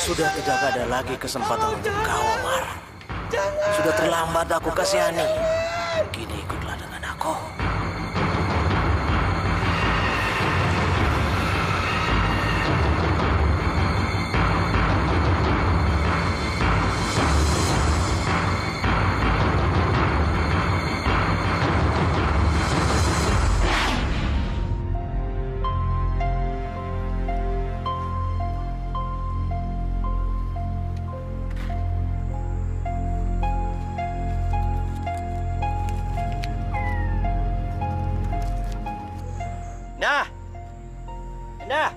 Sudah tidak ada lagi kesempatan untuk kau, Omar. Sudah terlambat aku kasihani. Kini ikutlah dengan aku. Nah,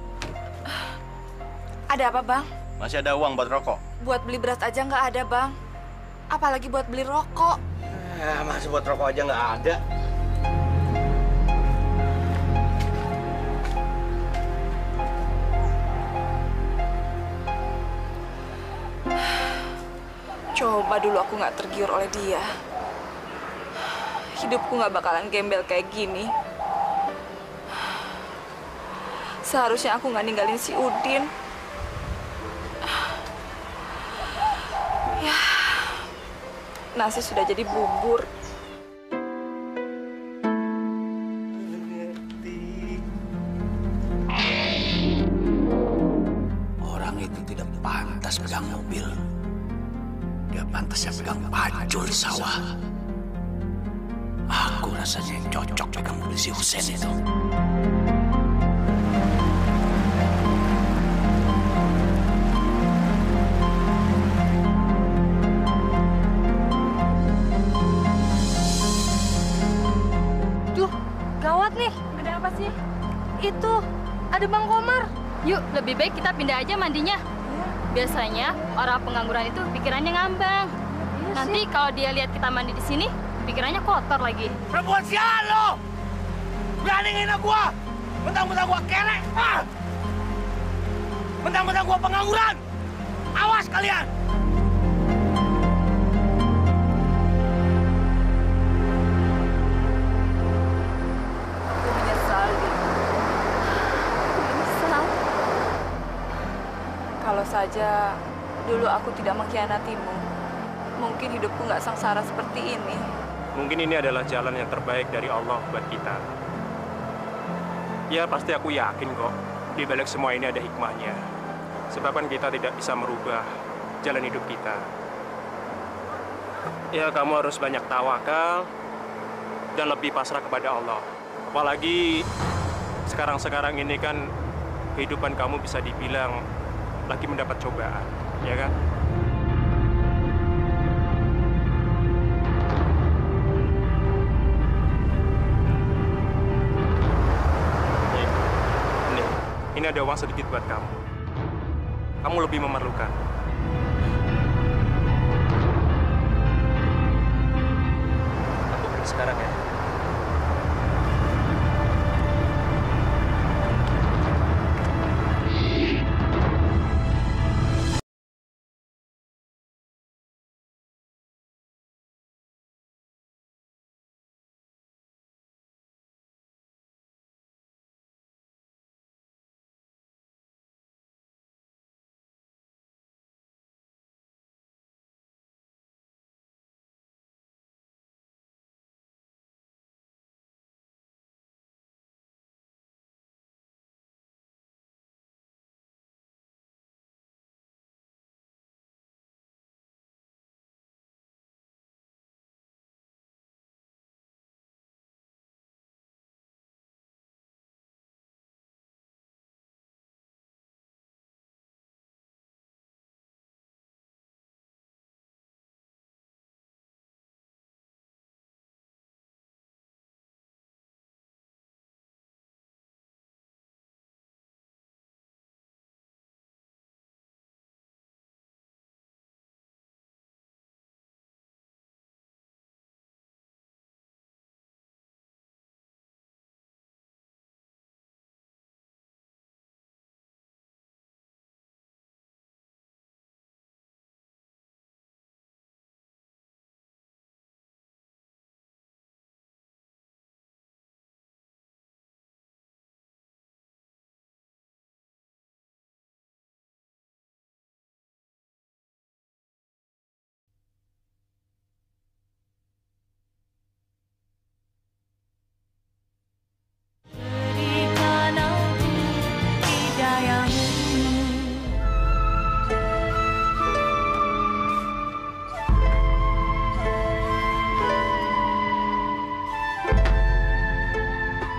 ada apa, Bang? masih ada uang buat rokok. Buat beli beras aja nggak ada, Bang. Apalagi buat beli rokok. Masih buat rokok aja nggak ada. Coba dulu aku nggak tergiur oleh dia. Hidupku nggak bakalan gembel kayak gini. Seharusnya aku nggak ninggalin si Udin. Ya, nasi sudah jadi bubur. Orang itu tidak pantas pegang mobil. Dia pantasnya pegang pacul sawah. Aku rasanya yang cocok pegang mobil si Husen itu. Gawat nih, ada apa sih? Itu, ada Bang Komar. Yuk, lebih baik kita pindah aja mandinya. Biasanya orang pengangguran itu pikirannya ngambang. Nanti kalau dia lihat kita mandi di sini, pikirannya kotor lagi. Perempuan sialan lo! Berani ngina gua! Mentang-mentang gua kelek! Mentang-mentang gua pengangguran! Awas kalian! Kalau saja dulu aku tidak mengkhianatimu, mungkin hidupku nggak sengsara seperti ini. Mungkin ini adalah jalan yang terbaik dari Allah buat kita. Ya, pasti aku yakin kok, di balik semua ini ada hikmahnya. Sebab kan kita tidak bisa merubah jalan hidup kita. Ya, kamu harus banyak tawakal dan lebih pasrah kepada Allah. Apalagi sekarang-sekarang ini kan kehidupan kamu bisa dibilang lagi mendapat cobaan, ya kan? Ini ada uang sedikit buat kamu. Kamu lebih memerlukan. Aku pergi sekarang ya.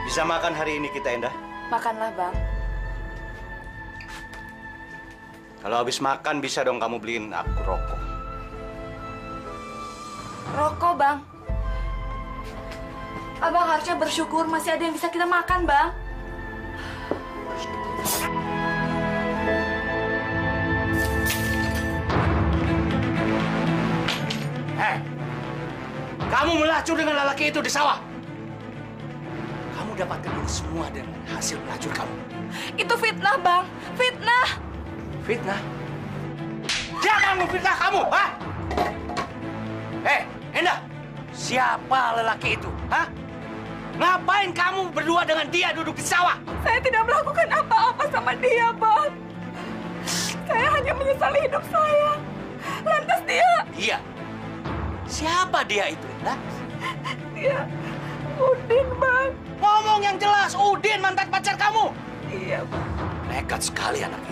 Bisa makan hari ini kita, Endah? Makanlah, Bang. Kalau habis makan bisa dong kamu beliin aku rokok. Rokok, Bang. Abang harusnya bersyukur masih ada yang bisa kita makan, Bang. Hei, kamu melacur dengan lelaki itu di sawah. Kamu dapatkan ini semua dengan hasil pelacur kamu. Itu fitnah, Bang. Fitnah. Fitnah? Siapa yang memfitnah kamu, ha? Endah, siapa lelaki itu, ha? Ngapain kamu berdua dengan dia duduk di sawah? Saya tidak melakukan apa-apa sama dia, Bang. Saya hanya menyesali hidup saya. Lantas dia... Dia? Siapa dia itu, Endah? Dia... Udin, Bang. Ngomong yang jelas, Udin mantan pacar kamu. Iya, Bang. Nekat sekali anak itu.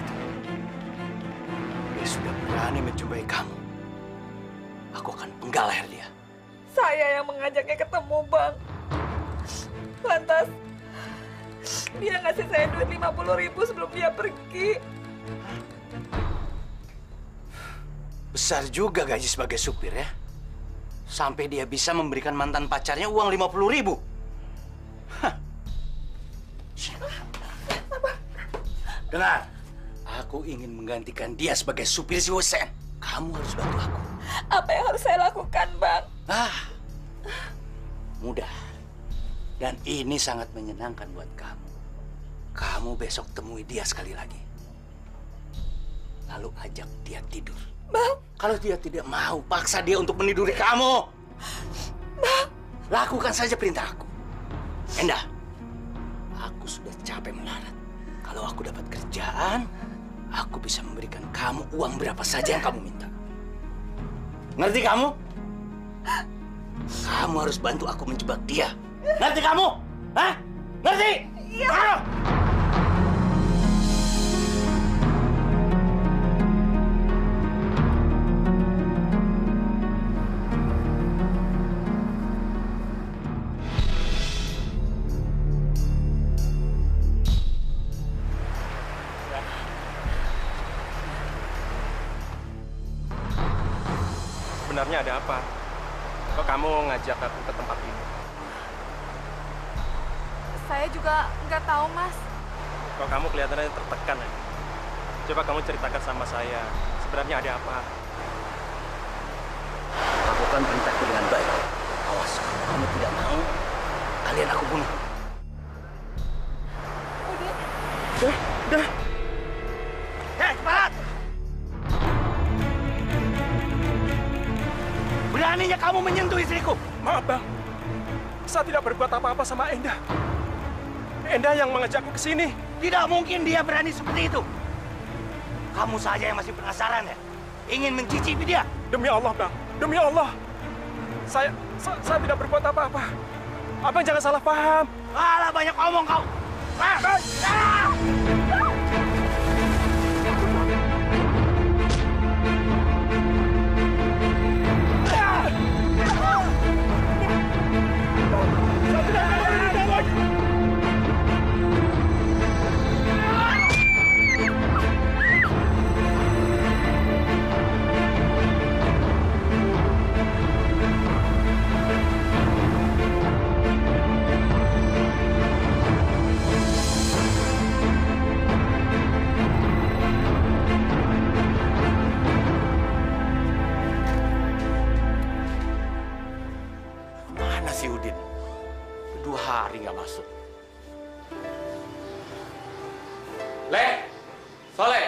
Dia sudah berani mencobai kamu. Aku akan penggal leher dia. Saya yang mengajaknya ketemu, Bang. Lantas, dia ngasih saya duit 50.000 sebelum dia pergi. Besar juga gaji sebagai supir ya. Sampai dia bisa memberikan mantan pacarnya uang 50.000. Hah. Dengar, aku ingin menggantikan dia sebagai supir si Husen. Kamu harus bantu aku. Apa yang harus saya lakukan, Bang? Mudah. Dan ini sangat menyenangkan buat kamu. Kamu besok temui dia sekali lagi. Lalu ajak dia tidur. Bang. Kalau dia tidak mau, paksa dia untuk meniduri kamu. Bang. Lakukan saja perintah aku. Endah, aku sudah capek melarat. Kalau aku dapat kerjaan, aku bisa memberikan kamu uang berapa saja yang kamu minta. Ngerti kamu? Kamu harus bantu aku menjebak dia. Ngerti kamu? Hah? Ngerti? Iya. Ayo. Sebenarnya ada apa? Kok kamu ngajak aku ke tempat ini? Saya juga nggak tahu, Mas. Kok kamu kelihatannya tertekan ya? Coba kamu ceritakan sama saya. Sebenarnya ada apa? Lakukan perintahku dengan baik. Awas, kalau kamu tidak mau, kalian aku bunuh. Udah. Hei, Barat! Beraninya kamu menyentuh istriku. Maaf, Bang. Saya tidak berbuat apa-apa sama Endah. Endah yang mengajakku ke sini. Tidak mungkin dia berani seperti itu. Kamu saja yang masih penasaran ya? Ingin mencicipi dia? Demi Allah, Bang. Demi Allah. Saya tidak berbuat apa-apa. Abang jangan salah paham. Alah, banyak omong kau. Mana si Udin? 2 hari nggak masuk. Le, Soleh.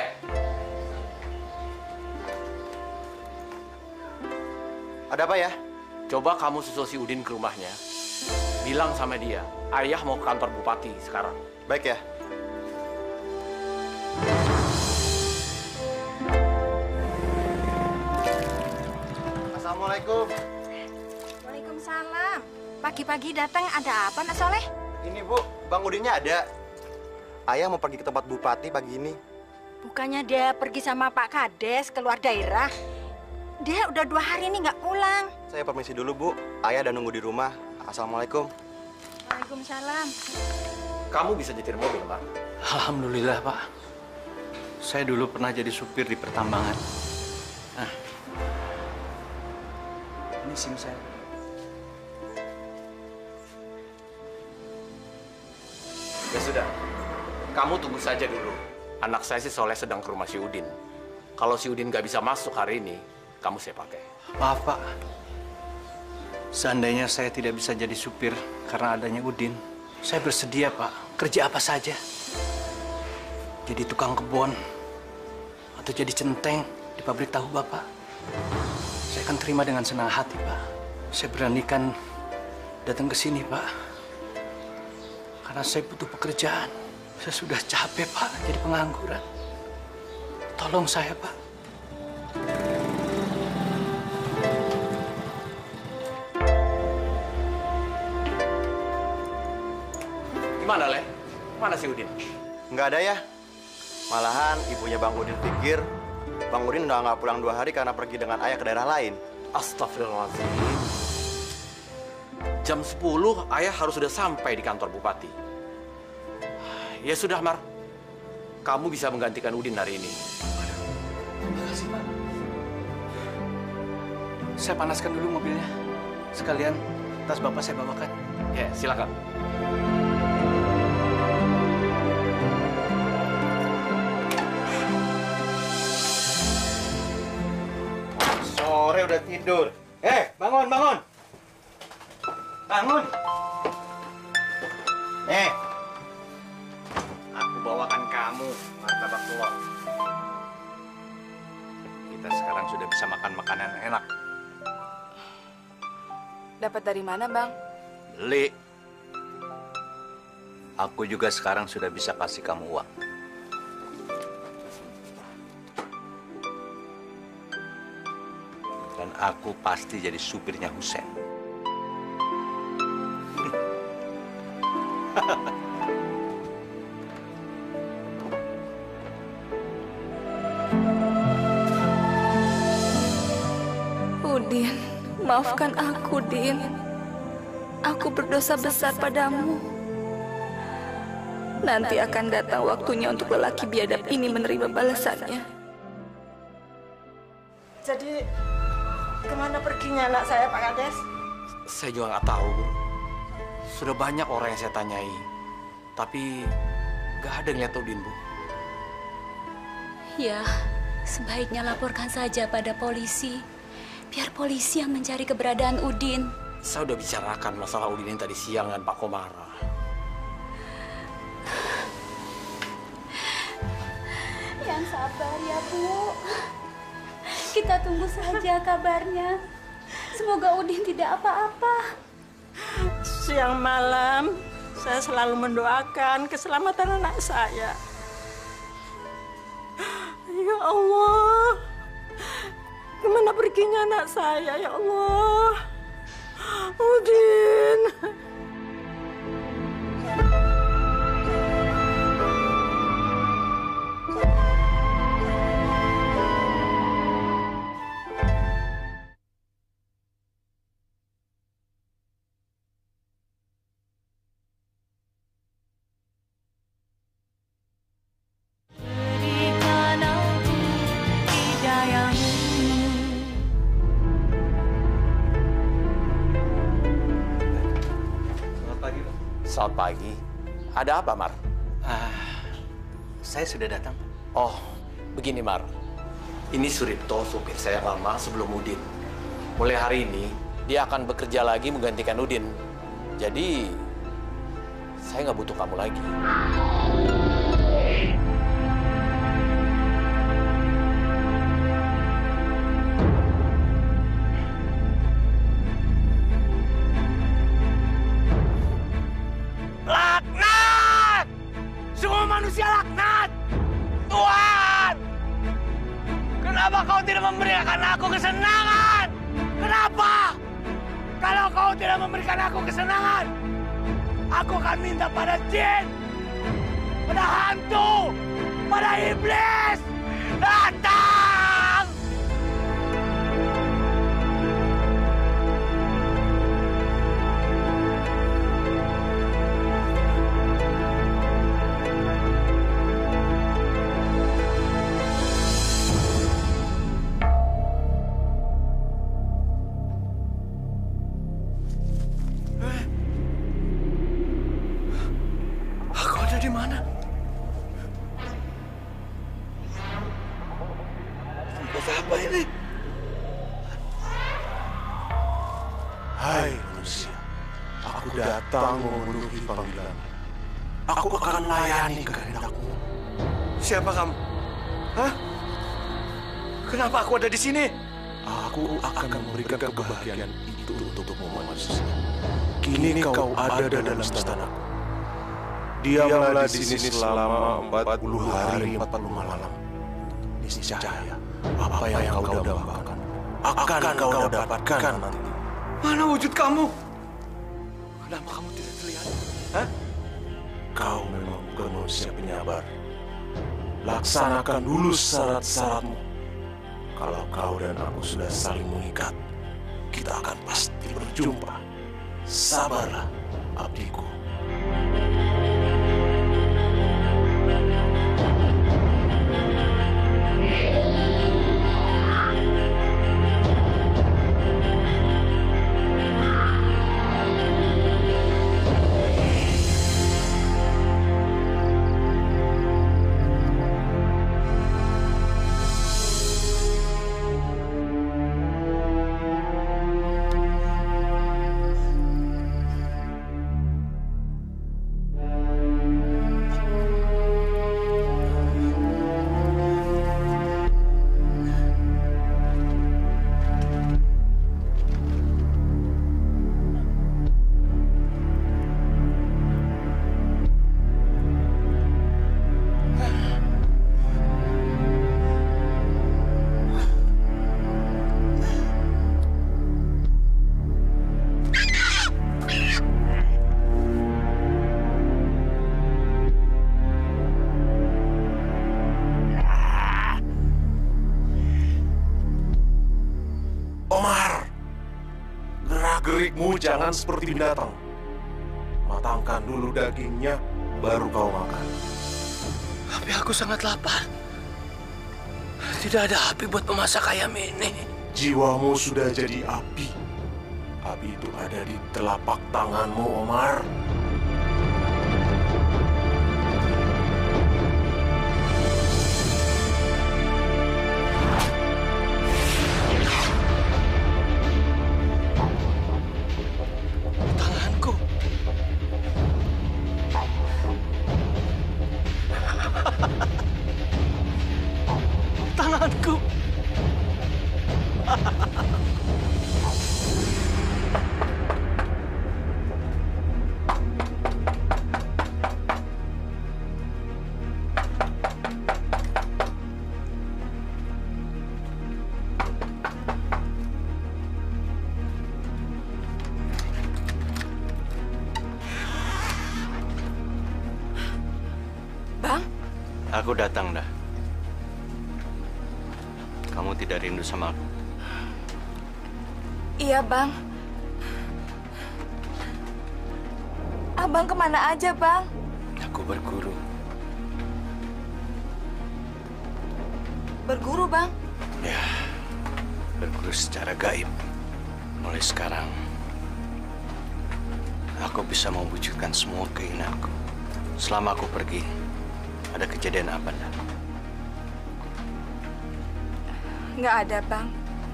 Ada apa ya? Coba kamu susul si Udin ke rumahnya. Bilang sama dia, ayah mau ke kantor bupati sekarang. Baik ya. Assalamualaikum. Waalaikumsalam. Pagi-pagi datang ada apa, Nak Soleh? Ini Bu, Bang Udinnya ada. Ayah mau pergi ke tempat bupati pagi ini. Bukannya dia pergi sama Pak Kades keluar daerah? Dia udah 2 hari ini nggak pulang. Saya permisi dulu Bu. Ayah udah nunggu di rumah. Assalamualaikum. Waalaikumsalam. Kamu bisa nyetir mobil, Mar? Alhamdulillah, Pak. Saya dulu pernah jadi supir di pertambangan. Nah, ini SIM saya. Ya sudah, kamu tunggu saja dulu. Anak saya si Soleh sedang ke rumah si Udin. Kalau si Udin nggak bisa masuk hari ini, kamu saya pakai. Maaf, Pak. Seandainya saya tidak bisa jadi supir karena adanya Udin, saya bersedia, Pak. Kerja apa saja. Jadi tukang kebun, atau jadi centeng di pabrik tahu Bapak. Saya akan terima dengan senang hati, Pak. Saya beranikan datang ke sini, Pak. Karena saya butuh pekerjaan. Saya sudah capek, Pak, jadi pengangguran. Tolong saya, Pak. Gimana, Le? Mana si Udin? Nggak ada ya. Malahan ibunya Bang Udin pikir Bang Udin udah nggak pulang 2 hari karena pergi dengan ayah ke daerah lain. Astagfirullahaladzim. Jam 10, ayah harus sudah sampai di kantor bupati. Ya sudah, Mar. Kamu bisa menggantikan Udin hari ini. Makasih, Pak. Saya panaskan dulu mobilnya. Sekalian tas Bapak saya bawakan. Ya, silakan. Sore udah tidur. Bangun, bangun. Bangun. Aku bawakan kamu martabak telur. Kita sekarang sudah bisa makan makanan enak. Dapat dari mana, Bang? Beli. Aku juga sekarang sudah bisa kasih kamu uang. Dan aku pasti jadi supirnya Husen. Udin, maafkan aku, Din. Aku berdosa besar padamu. Nanti akan datang waktunya untuk lelaki biadab ini menerima balasannya. Jadi, kemana perginya anak saya, Pak Kades? Saya juga nggak tahu, Bu. Sudah banyak orang yang saya tanyai. Tapi nggak ada yang lihat Udin, Bu. Ya, sebaiknya laporkan saja pada polisi. Biar polisi yang mencari keberadaan Udin. Saya udah bicarakan masalah Udin yang tadi siang dengan Pak Komara. Yang sabar ya, Bu. Kita tunggu saja kabarnya. Semoga Udin tidak apa-apa. Siang malam, saya selalu mendoakan keselamatan anak saya. Ya Allah, kemana perginya anak saya, ya Allah? Udin. Selamat pagi. Ada apa, Mar? Saya sudah datang. Oh, begini, Mar. Ini Suripto, supir saya yang lama sebelum Udin. Mulai hari ini, dia akan bekerja lagi menggantikan Udin. Jadi, saya nggak butuh kamu lagi. Laknat! Semua manusia laknat! Tuhan! Kenapa kau tidak memberikan aku kesenangan? Kenapa? Kalau kau tidak memberikan aku kesenangan, aku akan minta pada jin, pada hantu, pada iblis. Datang! di mana? Tempat apa ini? Hai manusia, aku datang memenuhi panggilan. Aku akan melayani kehendakmu. Siapa kamu? Hah? Kenapa aku ada di sini? Aku akan memberikan kebahagiaan itu untukmu manusia. Kini kau ada dalam istanaku. Diamlah di sini selama 40 hari 40 malam. Niscaya apa yang kau dambakan akan kau dapatkan nanti. Mana wujud kamu? Kenapa kamu tidak terlihat? Hah? Kau memang bukan manusia penyabar. Laksanakan dulu syarat-syaratmu. Kalau kau dan aku sudah saling mengikat, kita akan pasti berjumpa. Sabarlah, abdiku. Gerikmu jangan seperti binatang. Matangkan dulu dagingnya, baru kau makan. Tapi aku sangat lapar. Tidak ada api buat memasak ayam ini. Jiwamu sudah jadi api. Api itu ada di telapak tanganmu, Omar. Tanganku. Bang? Aku datang dah. Kamu tidak rindu sama aku? Iya, Bang. Abang kemana aja, Bang? Aku berguru. Berguru, Bang? Ya, berguru secara gaib. Mulai sekarang, aku bisa mewujudkan semua keinginanku. Selama aku pergi, ada kejadian apa, Nda? Nggak ada, Bang.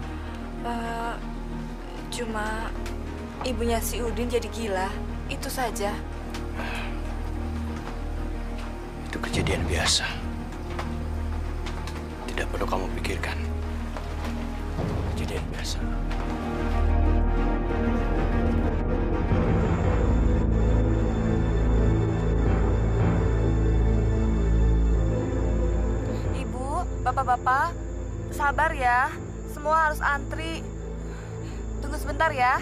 Cuma ibunya si Udin jadi gila. Itu saja. Itu kejadian biasa. Tidak perlu kamu pikirkan. Kejadian biasa. Ibu, bapak-bapak, sabar ya. Semua harus antri. Tunggu sebentar ya.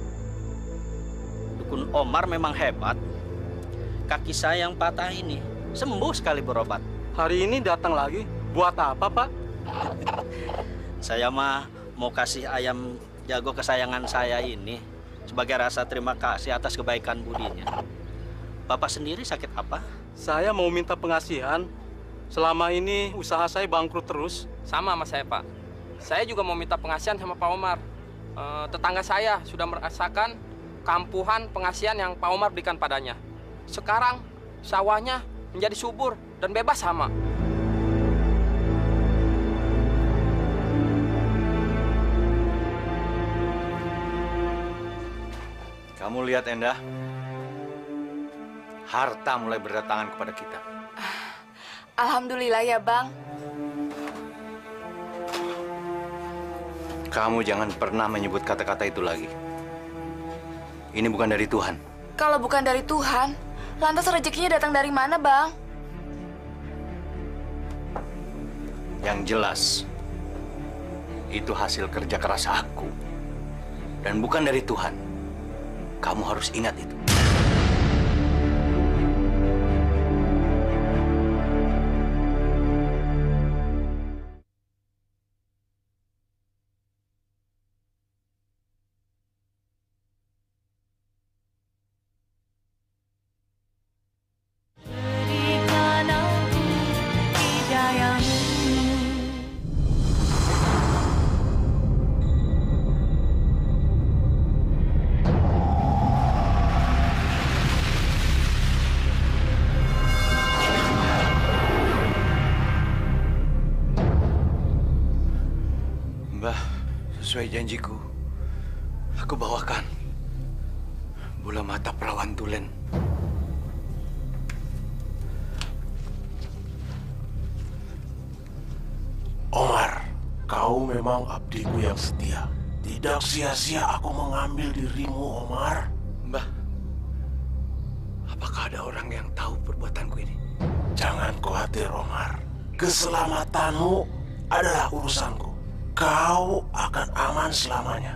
Dukun Omar memang hebat. Kaki saya yang patah ini sembuh sekali berobat. Hari ini datang lagi. Buat apa, Pak? Saya mah mau kasih ayam jago kesayangan saya ini sebagai rasa terima kasih atas kebaikan budinya. Bapak sendiri sakit apa? Saya mau minta pengasihan. Selama ini usaha saya bangkrut terus. Sama saya, Pak. Saya juga mau minta pengasihan sama Pak Omar. Tetangga saya sudah merasakan kampuhan pengasihan yang Pak Omar berikan padanya. Sekarang sawahnya menjadi subur dan bebas hama. Kamu lihat, Endah, harta mulai berdatangan kepada kita. Alhamdulillah ya, Bang. Kamu jangan pernah menyebut kata-kata itu lagi. Ini bukan dari Tuhan. Kalau bukan dari Tuhan, lantas rezekinya datang dari mana, Bang? Yang jelas, itu hasil kerja keras aku. Dan bukan dari Tuhan. Kamu harus ingat itu. Sesuai janjiku, aku bawakan bola mata perawan tulen. Omar, kau memang abdiku yang setia. Tidak sia-sia aku mengambil dirimu, Omar. Mbah, apakah ada orang yang tahu perbuatanku ini? Jangan khawatir, Omar. Keselamatanmu adalah urusanku. Kau akan aman selamanya.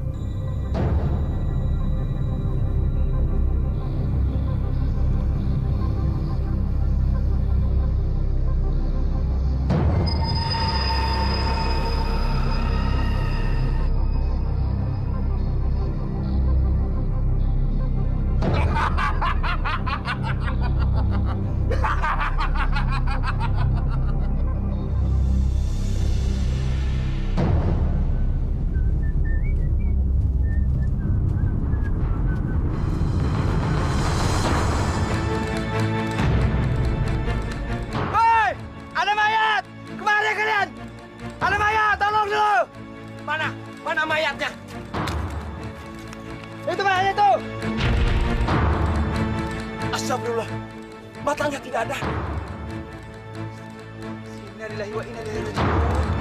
Mana mayatnya? Itu mayat itu! Astagfirullah, batangnya tidak ada. Innalillahi wa inna ilaihi raji'un.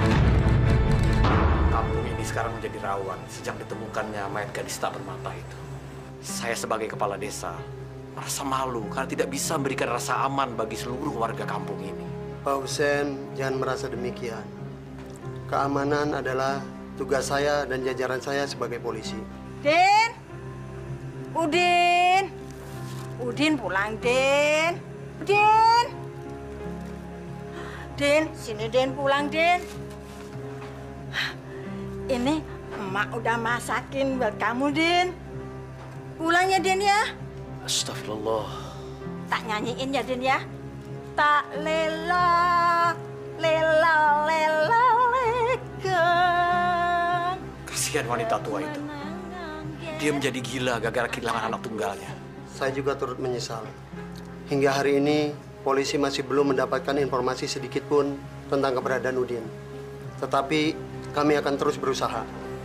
Kampung ini sekarang menjadi rawan sejak ditemukannya mayat gadis tak bermata itu. Saya sebagai kepala desa merasa malu karena tidak bisa memberikan rasa aman bagi seluruh warga kampung ini. Pak Husen, jangan merasa demikian. Keamanan adalah tugas saya dan jajaran saya sebagai polisi. Din! Udin! Udin pulang, Din! Udin! Din, sini Din pulang, Din. Ini emak udah masakin buat kamu, Din. Pulang ya, Din ya. Astagfirullah. Tak nyanyiin ya, Din ya. Tak lela, lela, lela, lekan. Kasihan wanita tua itu. Dia menjadi gila gara-gara kehilangan anak tunggalnya. Saya juga turut menyesal. Hingga hari ini, polisi masih belum mendapatkan informasi sedikit pun tentang keberadaan Udin. Tetapi kami akan terus berusaha.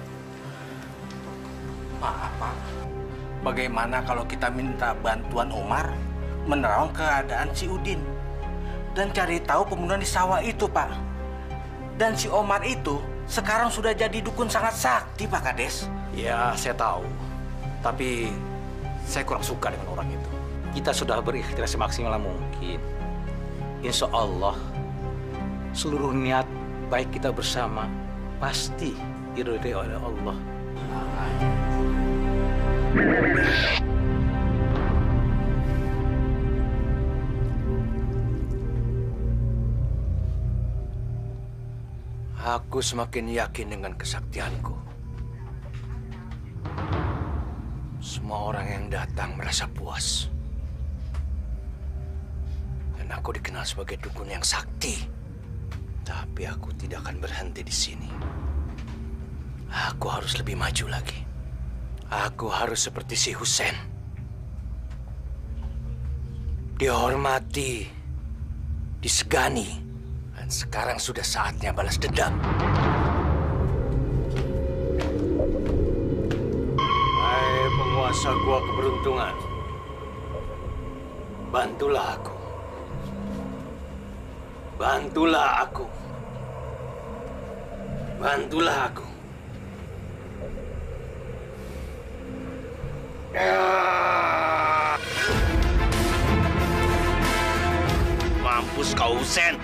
Maaf, Pak. Bagaimana kalau kita minta bantuan Omar menerawang keadaan si Udin? Dan cari tahu pembunuhan di sawah itu, Pak. Dan si Omar itu sekarang sudah jadi dukun sangat sakti, Pak Kades. Ya, saya tahu. Tapi saya kurang suka dengan orang itu. Kita sudah berikhtiar semaksimal mungkin. Insya Allah, seluruh niat baik kita bersama pasti diridhoi oleh Allah. Aku semakin yakin dengan kesaktianku. Semua orang yang datang merasa puas. Dan aku dikenal sebagai dukun yang sakti. Tapi aku tidak akan berhenti di sini. Aku harus lebih maju lagi. Aku harus seperti si Husen. dihormati, disegani, dan sekarang sudah saatnya balas dendam. Hai penguasa gua keberuntungan, bantulah aku. Bantulah aku. Bantulah aku. Mampus kau, Sen.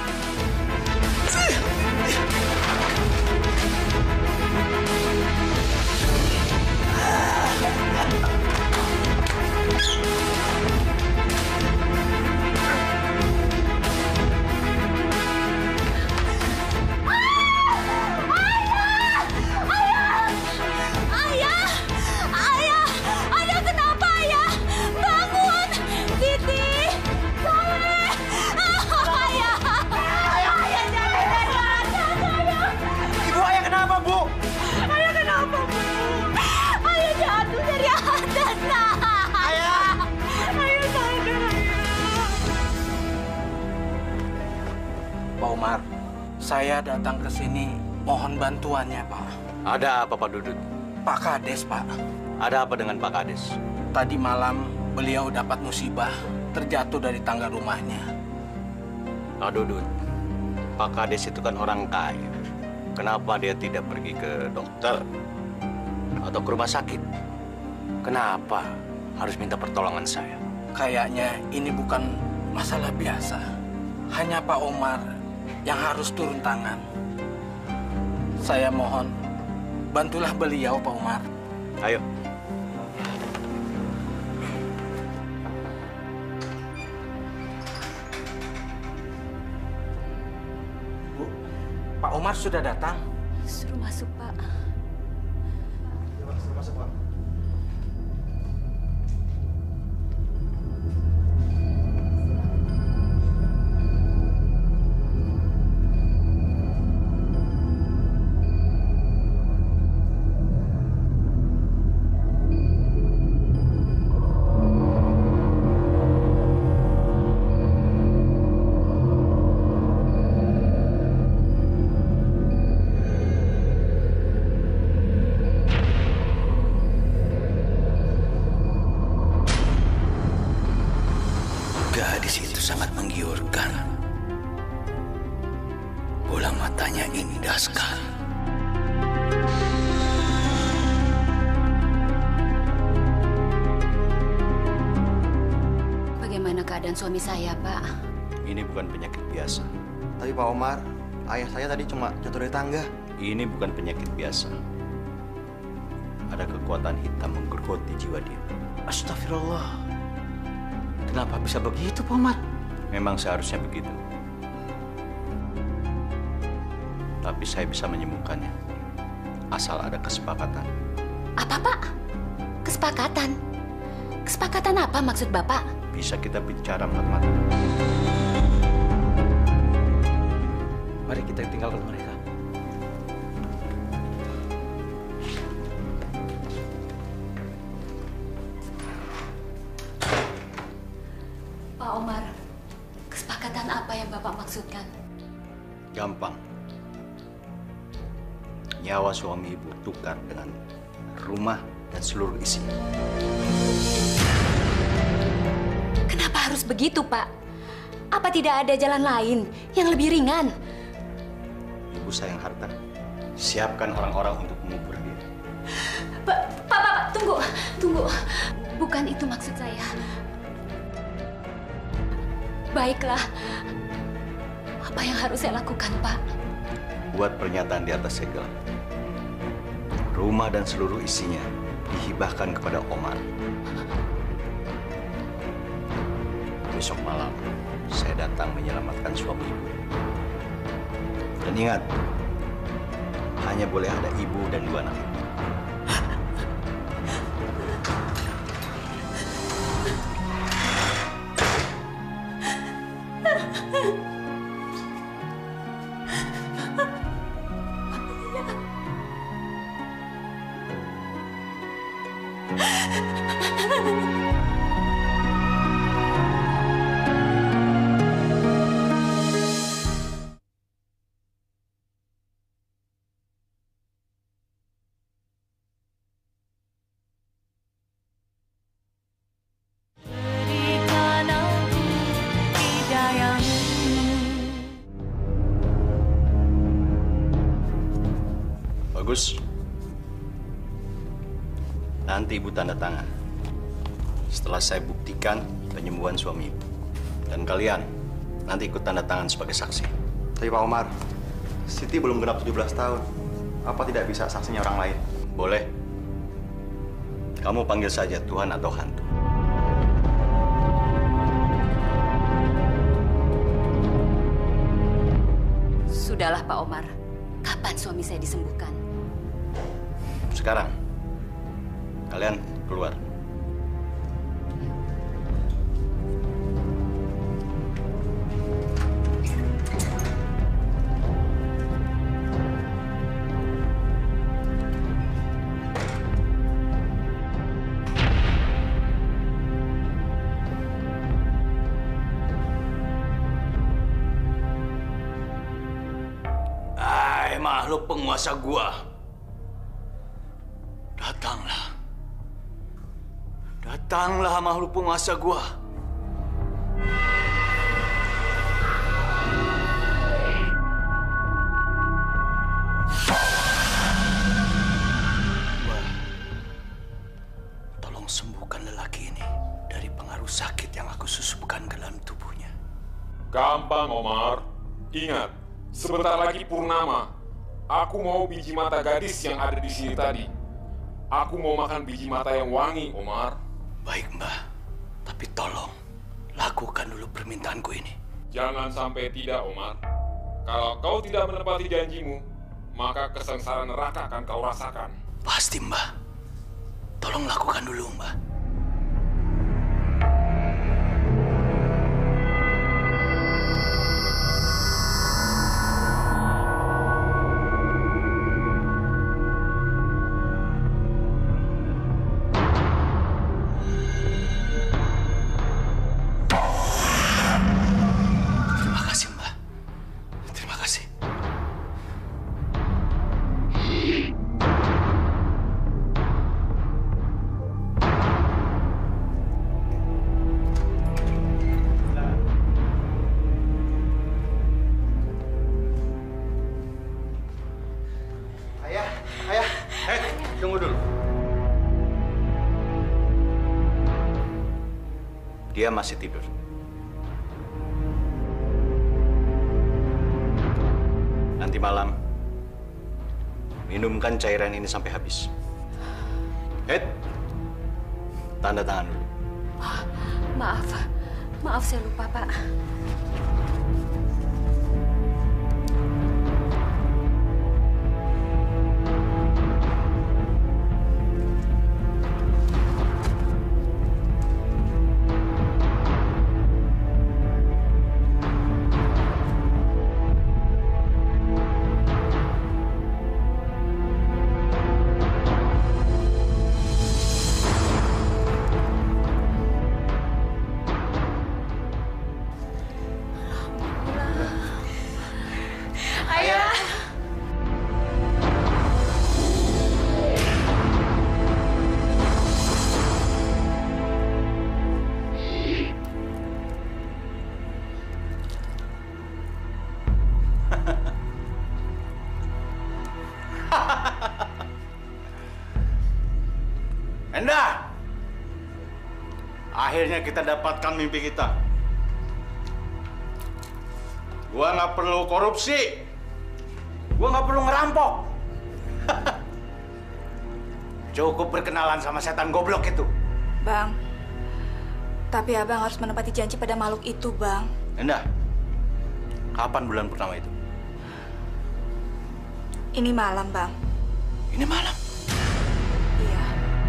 Pak Umar, saya datang ke sini mohon bantuannya, Pak. Ada apa, Pak Dudut? Pak Kades, Pak. Ada apa dengan Pak Kades? Tadi malam beliau dapat musibah terjatuh dari tangga rumahnya. Pak Dudut, Pak Kades itu kan orang kaya. Kenapa dia tidak pergi ke dokter atau ke rumah sakit? Kenapa harus minta pertolongan saya? Kayaknya ini bukan masalah biasa. Hanya Pak Umar yang harus turun tangan. Saya mohon, bantulah beliau, Pak Umar. Ayo. Bu, Pak Umar sudah datang. Suruh masuk, Pak. Suruh masuk, Pak. Gadis itu sangat menggiurkan. Bola matanya indah sekali. Bagaimana keadaan suami saya, Pak? Ini bukan penyakit biasa. Tapi Pak Omar, ayah saya tadi cuma jatuh dari tangga. Ini bukan penyakit biasa. Ada kekuatan hitam menggerogoti jiwa dia. Astagfirullah. Kenapa bisa begitu, Pak Umar? Memang seharusnya begitu. Tapi saya bisa menyembuhkannya. Asal ada kesepakatan. Apa, Pak? Kesepakatan? Kesepakatan apa maksud Bapak? Bisa kita bicara mata-mata. Mari kita tinggalkan mereka. Pak Omar, kesepakatan apa yang Bapak maksudkan? Gampang. Nyawa suami ibu tukar dengan rumah dan seluruh isinya. Kenapa harus begitu, Pak? Apa tidak ada jalan lain yang lebih ringan? Ibu sayang harta. Siapkan orang-orang untuk mengubur dia. Pak, tunggu. Bukan itu maksud saya. Baiklah. Apa yang harus saya lakukan, Pak? Buat pernyataan di atas segel. Rumah dan seluruh isinya dihibahkan kepada Omar. Besok malam, saya datang menyelamatkan suami ibu. Dan ingat, hanya boleh ada ibu dan 2 anak ibu. Bagus. Nanti Ibu tanda tangan. Setelah saya buktikan penyembuhan suami Ibu. Dan kalian nanti ikut tanda tangan sebagai saksi. Tapi Pak Omar, Siti belum genap 17 tahun. Apa tidak bisa saksinya orang lain? Boleh. Kamu panggil saja Tuhan atau hantu. Sudahlah Pak Omar. Kapan suami saya disembuhkan? Sekarang, kalian keluar. Makhluk penguasa gua. Datanglah. Datanglah makhluk penguasa gua. Tolong sembuhkan lelaki ini dari pengaruh sakit yang aku susupkan ke dalam tubuhnya. Gampang, Omar. Ingat, sebentar lagi purnama. Aku mau biji mata gadis yang ada di sini tadi. Aku mau makan biji mata yang wangi, Omar. Baik, Mbah. Tapi tolong, lakukan dulu permintaanku ini. Jangan sampai tidak, Omar. Kalau kau tidak menepati janjimu, maka kesengsaraan neraka akan kau rasakan. Pasti, Mbah. Tolong lakukan dulu, Mbah. Dia masih tidur. Nanti malam, minumkan cairan ini sampai habis. Tanda tangan dulu. Maaf saya lupa, Pak. Endah! Akhirnya kita dapatkan mimpi kita. Gua nggak perlu korupsi. Gua nggak perlu ngerampok. Cukup berkenalan sama setan goblok itu. Bang, tapi abang harus menepati janji pada makhluk itu, Bang. Endah, kapan bulan purnama itu? Ini malam, Bang. Ini malam? Iya.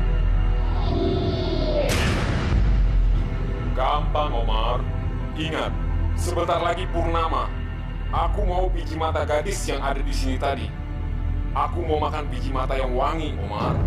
Gampang, Omar. Ingat, sebentar lagi purnama. Aku mau biji mata gadis yang ada di sini tadi. Aku mau makan biji mata yang wangi, Omar.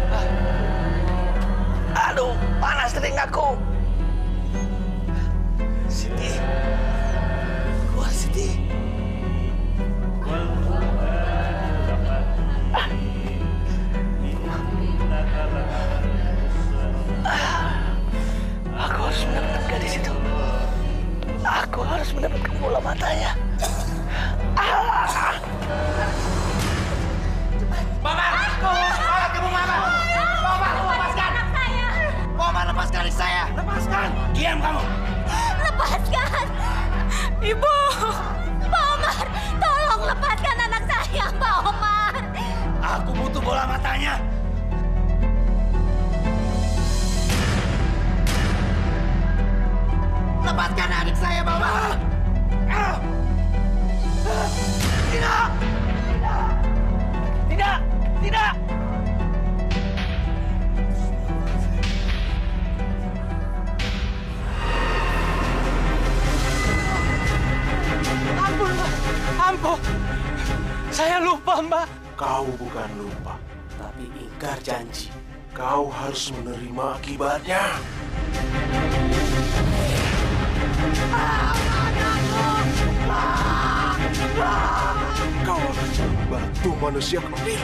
Aduh, panas telingaku. Kau bukan lupa, tapi ingkar janji. kau harus menerima akibatnya. Kau akan jadi batu manusia kecil.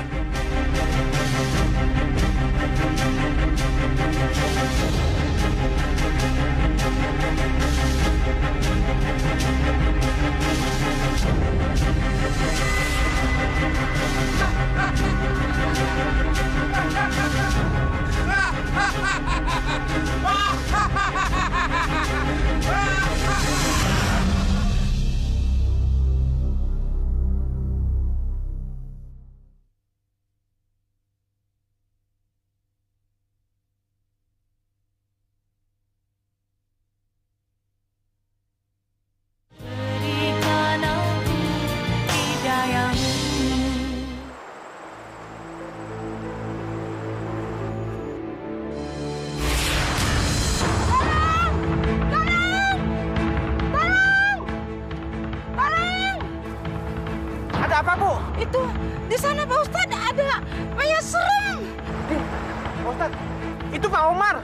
Ada apa, Bu? Itu di sana Pak Ustadz ada mayat serem. Pak Ustadz, itu Pak Omar.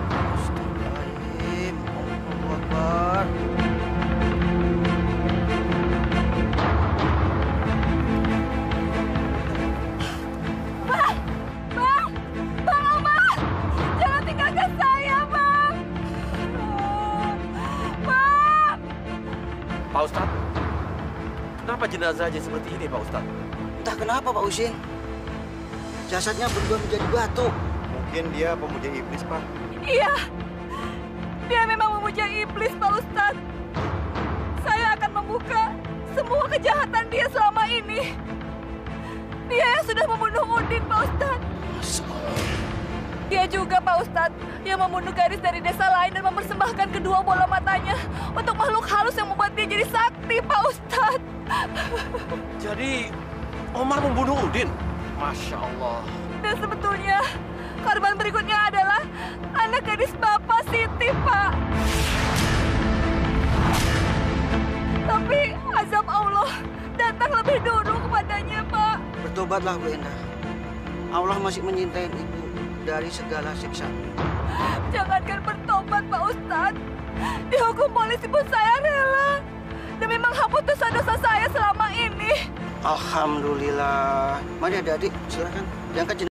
Bang! Bang! Bang Omar! Jangan tinggalkan saya, Bang! Bang! Pak Ustadz, kenapa jenazahnya seperti ini, Pak Ustadz? Entah kenapa, Pak Husin. Jasadnya berubah menjadi batu. Mungkin dia pemuja iblis, Pak. Iya, dia memang memuja iblis, Pak Ustadz. Saya akan membuka semua kejahatan dia selama ini. Dia yang sudah membunuh Udin, Pak Ustadz. Dia juga, Pak Ustadz, yang membunuh gadis dari desa lain dan mempersembahkan kedua bola matanya untuk makhluk halus yang membuat dia jadi sakti, Pak Ustadz. Jadi, Omar membunuh Udin? Masya Allah. Dan sebetulnya, korban berikutnya adalah anak gadis Bapak Siti, Pak. Tapi azab Allah datang lebih dulu kepadanya, Pak. Bertobatlah, Bu Endah. Allah masih menyintai Ibu dari segala siksa. Jangankan bertobat, Pak Ustadz. Dihukum polisi pun saya rela. Demi menghapus dosa-dosa saya selama ini. Alhamdulillah. Mari adik-adik, silakan diangkat jenazah.